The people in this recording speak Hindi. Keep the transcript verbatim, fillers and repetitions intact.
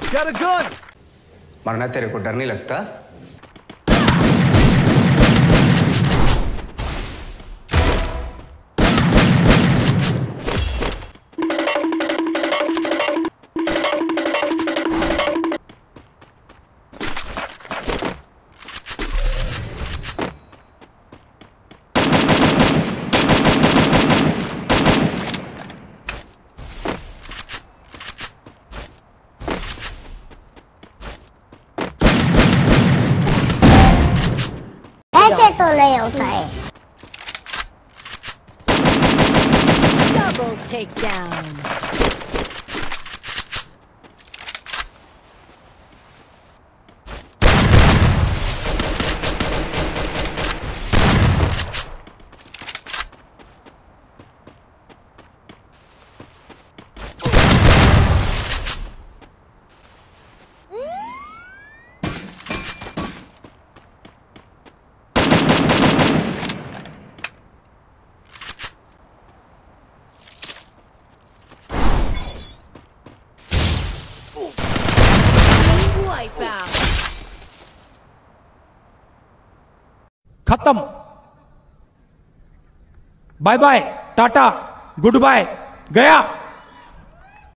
Got a gun! मरना तेरे को डर नहीं लगता? ऐसे तो नहीं होता है। Double takedown. Wipeout. खत्म। Bye bye, tata, good bye, गया।